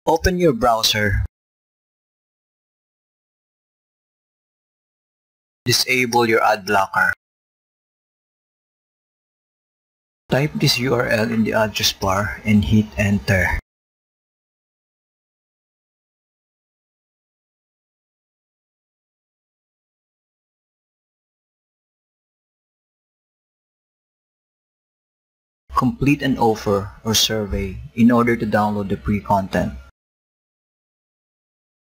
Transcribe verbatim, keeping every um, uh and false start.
Open your browser. Disable your ad blocker. Type this U R L in the address bar and hit enter. Complete an offer or survey in order to download the free content.